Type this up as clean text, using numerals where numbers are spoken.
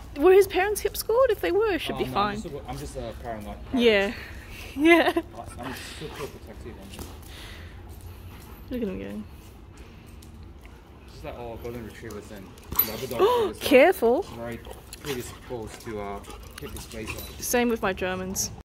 Were his parents hip scored? If they were, it should be No, fine. I'm just a paranoid. Yeah. Yeah. I'm super protective. Look at him go. Just like all golden retrievers and Labrador. Careful. Very predisposed to keep his place. Same with my Germans.